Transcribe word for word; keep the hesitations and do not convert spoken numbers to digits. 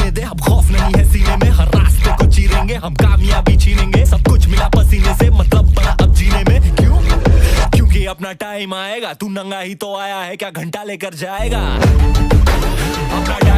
जीने दे, अब खौफ नहीं है सीने में, हर रास्ते को चीरेंगे, हम कामयाबी छीनेंगे, सब कुछ मिला पसीने से, मतलब बड़ा अब जीने में। क्यों? क्योंकि अपना टाइम आएगा, तू नंगा ही तो आया है, क्या घंटा लेकर जाएगा? अपना